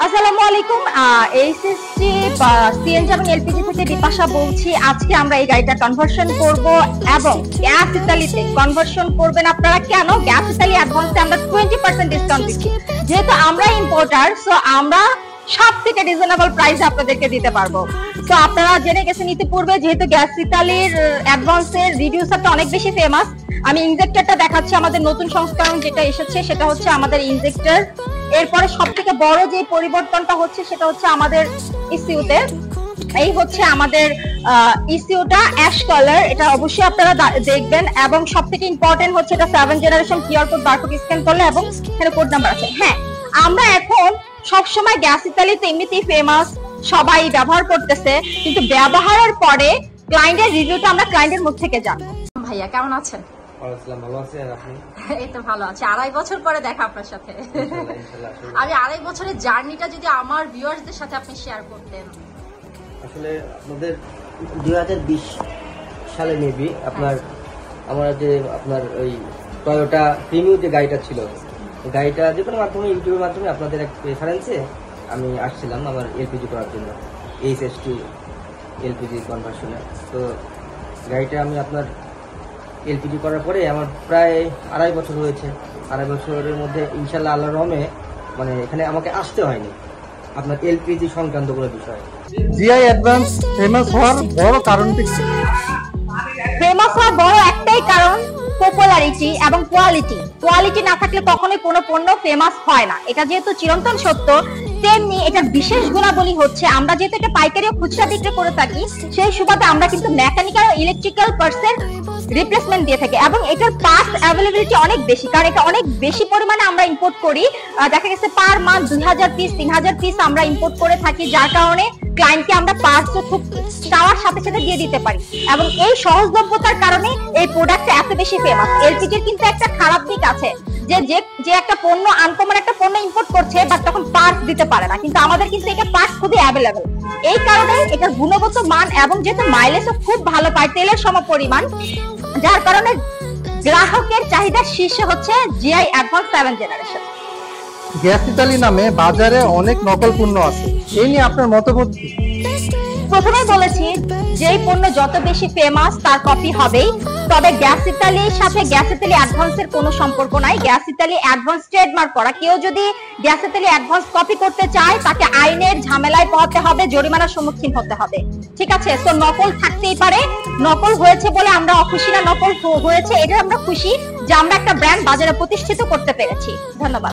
আসসালামু আলাইকুম। HSC CNG এবং এলপিজি থেকে বিপাশা বলছি। আজকে আমরা এই গাড়িটা কনভার্সন করব এবং গ্যাস ইতালিতে কনভার্সন করবেন আপনারা। কেন? গ্যাস ইতালি অ্যাডভান্সে আমরা 20% ডিসকাউন্ট দিচ্ছি। যেহেতু আমরা ইম্পোর্টার, সো আমরা সব থেকে রিজনেবল প্রাইসে আপনাদেরকে দিতে পারবো। তো আপনারা জেনে গেছেন ইতিপূর্বে, যেহেতু গ্যাস ইতালির অ্যাডভান্সের রিডিউসারটা অনেক বেশি ফেমাস। আমি ইনজেক্টরটা দেখাচ্ছি, আমাদের নতুন সংস্করণ যেটা এসেছে সেটা হচ্ছে আমাদের ইনজেক্টর। এরপরে সব থেকে বড় যে পরিবর্তনটা হচ্ছে সেটা হচ্ছে আমাদের ইসিউতে। এই হচ্ছে আমাদের ইসিউটা অ্যাশ কালার, এটা অবশ্যই আপনারা দেখবেন। এবং সব থেকে ইম্পর্টেন্ট হচ্ছে এটা 7 generation QR code barcode scan করলে এবং এখানে কোড নাম্বার আছে। হ্যাঁ, আমরা এখন সবসময় গ্যাস ইতালিতে এমনিতেই ফেমাস, সবাই ব্যবহার করতেছে, কিন্তু ব্যবহারের পরে ক্লায়েন্টের রিভিউটা আমরা ক্লায়েন্টের মুখ থেকে জানবো। ভাইয়া কেমন আছেন? ভালো আছি। আর আপনি? এই তো ভালো আছি। 2.5 বছর পরে দেখা আপনার সাথে। আমি 2.5 বছরের জার্নিটা যদি আমার ভিউয়ার্সদের সাথে আপনি শেয়ার করতেন। আসলে আপনাদের 2020 সালে মেবি আপনার আমরা যে আপনার ওই টয়োটা প্রিমিয়াম যে গাড়িটা ছিল, গাড়িটা যে কোনো মাধ্যমে ইউটিউবের মাধ্যমে আপনাদের এক রেফারেন্সে আমি আসছিলাম আমার এলপিজি করার জন্য, এইচএসটি এলপিজি কনভার্সনে। তো গাড়িটা আমি আপনার এলপিজি করার পরে আমার প্রায় 2.5 বছর হয়েছে। 2.5 বছরের মধ্যে ইনশাল্লাহ আল্লাহর রহমে মানে এখানে আমাকে আসতে হয়নি আপনার এলপিজি সংক্রান্ত কোনো বিষয়। জিআই অ্যাডভান্স ফেমাস হওয়ার বড় কারণটি কি? ফেমাস হওয়ার বড় একটাই কারণ, পপুলারিটি এবং কোয়ালিটি। কোয়ালিটি না থাকলে কখনোই কোনো পণ্য ফেমাস হয় না। এটা যেহেতু চিরন্তন সত্য, তেমনি এটার বিশেষ গুণাবলী হচ্ছে আমরা যেহেতু এটা পাইকারি ও খুচরা বিক্রি করে থাকি, সেই সুবাদে আমরা কিন্তু মেকানিক্যাল ও ইলেকট্রিক্যাল পার্টসের রিপ্লেসমেন্ট দিয়ে থাকি এবং এটার পার্টস অ্যাভেলেবিলিটি অনেক বেশি, কারণ এটা অনেক বেশি পরিমাণে আমরা ইম্পোর্ট করি। দেখা গেছে পার মান্থ 2000 পিস 3000 পিস আমরা ইম্পোর্ট করে থাকি, যার কারণে ক্লায়েন্টকে আমরা পার্টস খুব চাওয়ার সাথে সাথে দিয়ে দিতে পারি এবং এই সহজলভ্যতার কারণে এই প্রোডাক্টটা এত বেশি ফেমাস। এলপিজির কিন্তু একটা খারাপ দিক আছে, যে একটা পণ্য আনকমন একটা পণ্য ইম্পোর্ট করছে বাট তখন পার্টস দিতে পারে না, কিন্তু আমাদের কিন্তু এটা পার্টস খুবই অ্যাভেলেবল। এই কারণে এটার গুণগত মান এবং যেহেতু মাইলেজও খুব ভালো পায়, তেলের সমপরিমাণ, যার কারণে গ্রাহকের চাহিদা শীর্ষে হচ্ছে GI advance 7 generation. Gas Italy নামে বাজারে অনেক নকল পণ্য আছে, এই নিয়ে আপনার মতামত কি? প্রথমে বলেছি যেই পণ্য যত বেশি ফেমাস তার কপি হবেই, তবে গ্যাস ইতালির সাথে গ্যাস ইতালি অ্যাডভান্সের কোনো সম্পর্ক নাই। গ্যাস ইতালি অ্যাডভান্স ট্রেডমার্ক করা, কেউ যদি গ্যাস ইতালি অ্যাডভান্স কপি করতে চায় তাকে আইনের ঝামেলায় পোহাতে হবে, জরিমানার সম্মুখীন হতে হবে। ঠিক আছে, তো নকল থাকতেই পারে। নকল হয়েছে বলে আমরা অখুশি না, নকল হয়েছে এটা আমরা খুশি যে আমরা একটা ব্র্যান্ড বাজারে প্রতিষ্ঠিত করতে পেরেছি। ধন্যবাদ।